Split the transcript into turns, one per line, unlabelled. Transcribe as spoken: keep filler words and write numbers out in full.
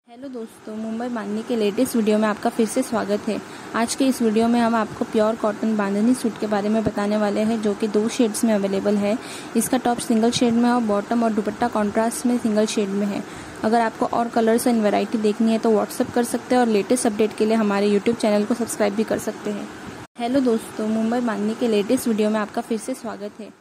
Hello दोस्तों, मुंबई बांधनी के latest video में आपका फिर से स्वागत है। आज के इस वीडियो में हम आपको प्योर कॉटन बांधनी सूट के बारे में बताने वाले हैं, जो कि दो शेड्स में अवेलेबल है। इसका टॉप सिंगल शेड में और बॉटम और दुपट्टा कॉन्ट्रास्ट में सिंगल शेड में है। अगर आपको और कलर्स एंड वैरायटी देखनी है तो व्हाट्सअप कर सकते हैं और लेटेस्ट अपडेट के लिए हमारे यूट्यूब चैनल को सब्सक्राइब भी कर सकते हैं। हेलो दोस्तों, मुंबई बांधनी के लेटेस्ट वीडियो में आपका फिर से स्वागत है।